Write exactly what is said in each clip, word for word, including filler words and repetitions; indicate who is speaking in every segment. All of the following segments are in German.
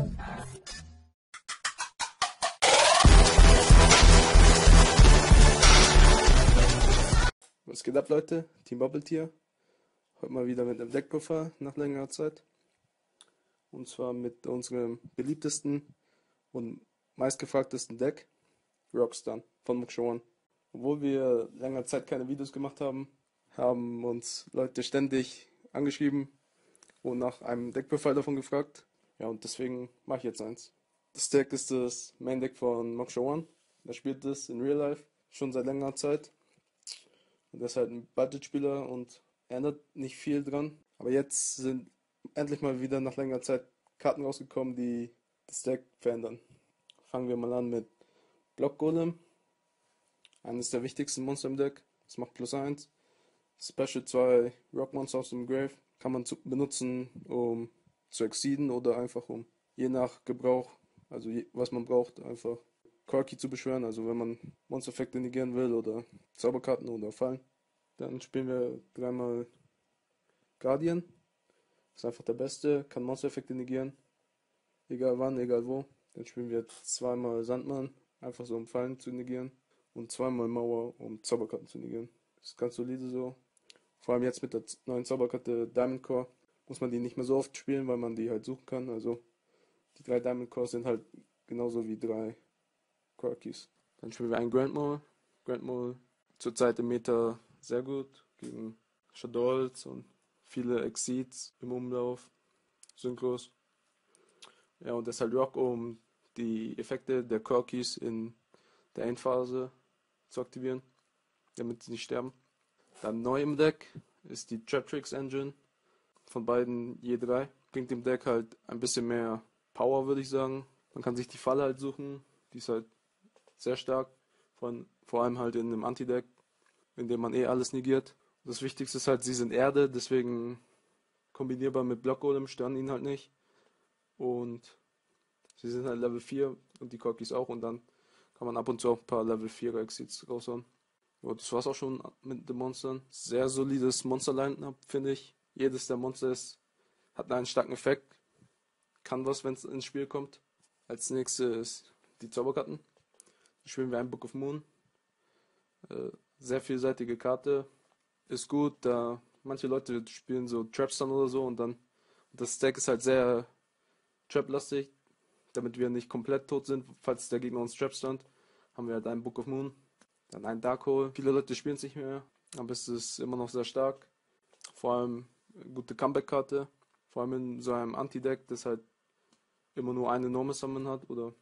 Speaker 1: Was geht ab, Leute? Team Bubble hier. Heute mal wieder mit einem Deckpuffer nach längerer Zeit. Und zwar mit unserem beliebtesten und meistgefragtesten Deck, Rockstar von Moksha One. Obwohl wir länger Zeit keine Videos gemacht haben, haben uns Leute ständig angeschrieben und nach einem Deckpuffer davon gefragt. Ja, und deswegen mache ich jetzt eins. Das Deck ist das Main Deck von Moksha One. Er spielt das in Real Life schon seit längerer Zeit. Und er ist halt ein Budgetspieler und ändert nicht viel dran. Aber jetzt sind endlich mal wieder nach längerer Zeit Karten rausgekommen, die das Deck verändern. Fangen wir mal an mit Block Golem. Eines der wichtigsten Monster im Deck. Das macht plus eins. Special zwei Rock Monster aus dem Grave. Kann man zu benutzen, um zu exceeden oder einfach um je nach Gebrauch, also je, was man braucht, einfach Corki zu beschwören, also wenn man Monster-Effekte negieren will oder Zauberkarten oder Fallen. Dann spielen wir dreimal Guardian. Ist einfach der Beste, kann Monster-Effekte negieren. Egal wann, egal wo. Dann spielen wir zweimal Sandmann, einfach so um Fallen zu negieren. Und zweimal Mauer, um Zauberkarten zu negieren. Das ist ganz solide so. Vor allem jetzt mit der neuen Zauberkarte Diamond Core muss man die nicht mehr so oft spielen, weil man die halt suchen kann. Also die drei Diamond Cores sind halt genauso wie drei Corkis. Dann spielen wir einen Grand Mole. Grand Mole zurzeit im Meta sehr gut gegen Shadows und viele Exceeds im Umlauf, Synchros. Ja, und das ist halt Rock, um die Effekte der Corkis in der Endphase zu aktivieren, damit sie nicht sterben. Dann neu im Deck ist die Trap Tricks Engine. Von beiden je drei. Bringt dem Deck halt ein bisschen mehr Power, würde ich sagen. Man kann sich die Falle halt suchen. Die ist halt sehr stark. Von, vor allem halt in einem Anti-Deck, in dem man eh alles negiert. Das Wichtigste ist halt, sie sind Erde, deswegen kombinierbar mit Block Golem, stören ihn halt nicht. Und sie sind halt Level vier und die Corkis auch. Und dann kann man ab und zu auch ein paar Level vierer Exits raushauen. Ja, das war's auch schon mit den Monstern. Sehr solides Monster-Line-Up, finde ich. Jedes der Monster ist, hat einen starken Effekt. Kann was, wenn es ins Spiel kommt. Als nächstes die Zauberkarten. Da spielen wir ein Book of Moon. Äh, sehr vielseitige Karte. Ist gut, da manche Leute spielen so Trapstun oder so und dann das Deck ist halt sehr Trap-lastig, damit wir nicht komplett tot sind, falls der Gegner uns Trapstunt, haben wir halt einen Book of Moon, dann einen Dark Hole. Viele Leute spielen es nicht mehr, aber es ist immer noch sehr stark. Vor allem eine gute Comeback-Karte, vor allem in so einem Anti-Deck, das halt immer nur eine Normal Summon hat oder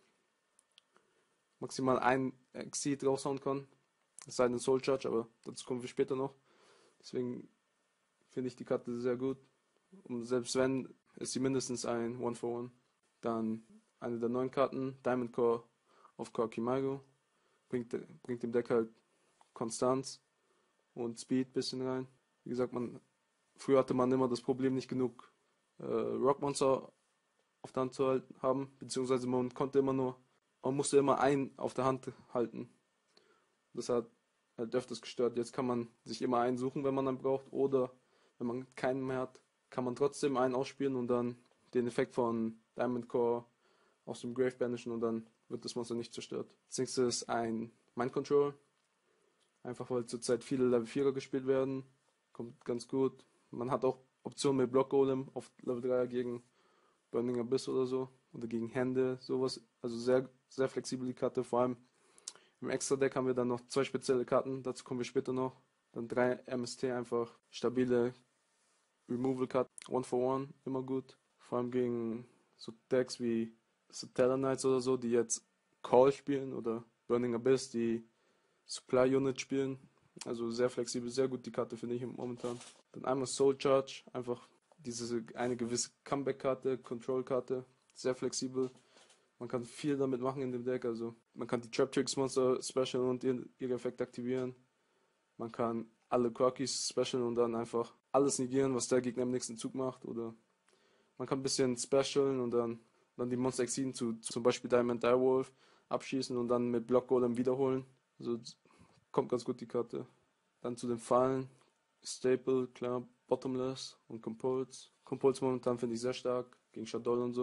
Speaker 1: maximal ein Exceed raushauen kann. Es sei denn Soul Charge, aber dazu kommen wir später noch. Deswegen finde ich die Karte sehr gut. Und selbst wenn, ist sie mindestens ein One for One. Dann eine der neuen Karten, Diamond Core auf Corki Mago. Bringt, bringt dem Deck halt Konstanz und Speed ein bisschen rein. Wie gesagt, man, früher hatte man immer das Problem, nicht genug äh, Rock Monster auf der Hand zu halten, haben, beziehungsweise man konnte immer nur, man musste immer einen auf der Hand halten. Das hat halt öfters gestört. Jetzt kann man sich immer einen suchen, wenn man einen braucht, oder wenn man keinen mehr hat, kann man trotzdem einen ausspielen und dann den Effekt von Diamond Core aus dem Grave banishen und dann wird das Monster nicht zerstört. Das nächste ist ein Mind Control. Einfach weil zurzeit viele Level vierer gespielt werden. Kommt ganz gut. Man hat auch Optionen mit Block Golem auf Level dreier gegen Burning Abyss oder so. Oder gegen Hände, sowas. Also sehr, sehr flexibel die Karte. Vor allem im Extra-Deck haben wir dann noch zwei spezielle Karten. Dazu kommen wir später noch. Dann drei M S T, einfach stabile Removal-Karten. One for One, immer gut. Vor allem gegen so Decks wie Stellar Knights oder so, die jetzt Call spielen, oder Burning Abyss, die Supply Unit spielen. Also sehr flexibel, sehr gut die Karte, finde ich momentan. Dann einmal Soul Charge, einfach diese eine gewisse Comeback-Karte, Control-Karte, sehr flexibel. Man kann viel damit machen in dem Deck, also man kann die Trap Tricks Monster special und ihre Effekte aktivieren. Man kann alle Corkis special und dann einfach alles negieren, was der Gegner im nächsten Zug macht, oder man kann ein bisschen specialen und dann, dann die Monster exceeden zu, zu zum Beispiel Diamond Direwolf abschießen und dann mit Block Golem wiederholen. Also kommt ganz gut die Karte. Dann zu den Fallen. Staple, klar, Bottomless und Compulse. Compulse momentan finde ich sehr stark, gegen Shadow und so.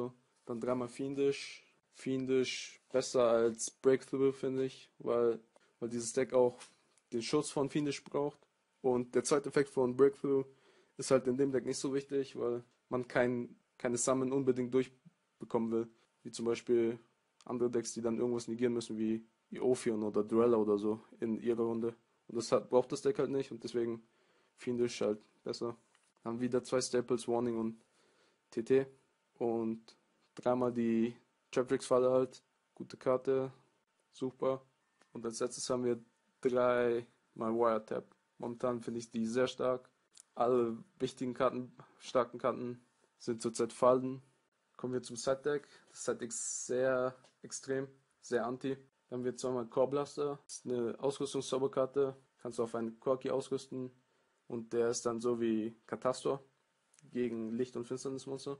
Speaker 1: Dann dreimal Fiendish. Fiendish besser als Breakthrough, finde ich, weil, weil dieses Deck auch den Schuss von Fiendish braucht. Und der zweite Effekt von Breakthrough ist halt in dem Deck nicht so wichtig, weil man kein, keine Summon unbedingt durchbekommen will. Wie zum Beispiel andere Decks, die dann irgendwas negieren müssen, wie, wie Ophion oder Duella oder so in ihrer Runde. Und das hat, braucht das Deck halt nicht und deswegen Fiendish halt besser. Dann wieder zwei Staples, Warning und T T. Und dreimal die Traptrix-Falle halt. Gute Karte, suchbar. Und als letztes haben wir drei mal Wiretap. Momentan finde ich die sehr stark. Alle wichtigen Karten, starken Karten sind zurzeit Fallen. Kommen wir zum Side-Deck. Das Side-Deck ist sehr extrem, sehr anti. Dann haben wir zweimal Core Blaster. Das ist eine Ausrüstungszauberkarte. Kannst du auf einen Corki ausrüsten. Und der ist dann so wie Katastor gegen Licht- und Finsternismonster.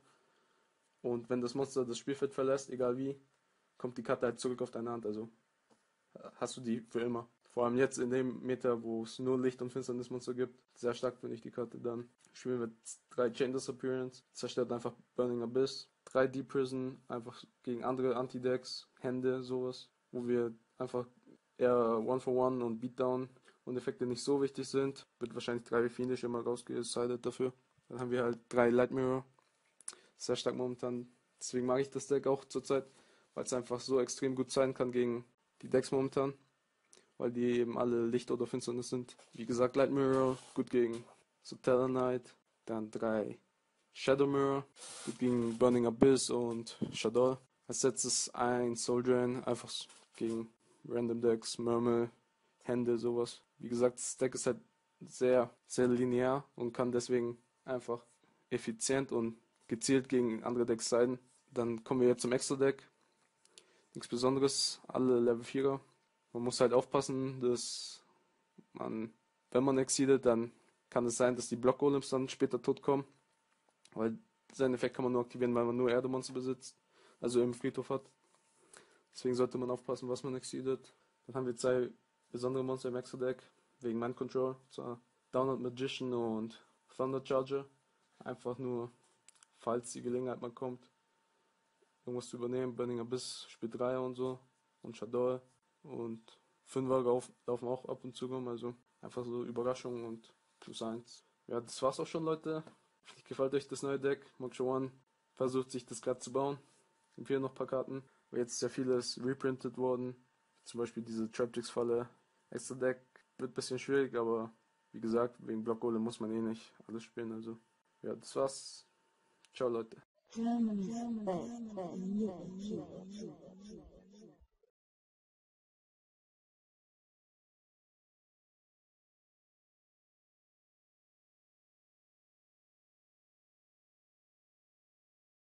Speaker 1: Und wenn das Monster das Spielfeld verlässt, egal wie, kommt die Karte halt zurück auf deine Hand. Also hast du die für immer. Vor allem jetzt in dem Meta, wo es nur Licht- und Finsternismonster gibt. Sehr stark finde ich die Karte dann. Spielen wir drei Chain Disappearance. Zerstört einfach Burning Abyss. Drei Deep Prison, einfach gegen andere Anti-Decks, Hände, sowas. Wo wir einfach eher One-for-One und Beatdown und Effekte nicht so wichtig sind. Wird wahrscheinlich drei Fiendish immer rausgesidet dafür. Dann haben wir halt drei Light Mirror. Sehr stark momentan. Deswegen mag ich das Deck auch zurzeit, weil es einfach so extrem gut sein kann gegen die Decks momentan. Weil die eben alle Licht oder Finsternis sind. Wie gesagt, Light Mirror, gut gegen Subterra Knight. Dann drei Shadow Mirror, gut gegen Burning Abyss und Shadow. Als letztes ein Soul Drain, einfach gegen Random Decks, Murmel, Hände, sowas. Wie gesagt, das Deck ist halt sehr, sehr linear und kann deswegen einfach effizient und gezielt gegen andere Decks sein. Dann kommen wir jetzt zum Extra Deck. Nichts Besonderes, alle Level vierer. Man muss halt aufpassen, dass man, wenn man exceedet, dann kann es sein, dass die Block Golems dann später tot kommen. Weil seinen Effekt kann man nur aktivieren, weil man nur Erdemonster besitzt. Also im Friedhof hat. Deswegen sollte man aufpassen, was man exceedet. Dann haben wir zwei besondere Monster im Extra Deck. Wegen Mind Control. Zwar Download Magician und Thunder Charger. Einfach nur, falls die Gelegenheit mal kommt, irgendwas zu übernehmen. Burning Abyss spielt drei und so. Und Shadow. Und Fünfer lauf, laufen auch ab und zu rum. Also einfach so Überraschungen und plus eins. Ja, das war's auch schon, Leute. Hoffentlich gefällt euch das neue Deck. Moksha One versucht sich das gerade zu bauen. Empfehle noch ein paar Karten. Aber jetzt ist ja vieles reprintet worden. Zum Beispiel diese Traptrix-Falle. Extra Deck wird ein bisschen schwierig, aber wie gesagt, wegen Block Golem muss man eh nicht alles spielen. Also ja, das war's. Ciao, Leute.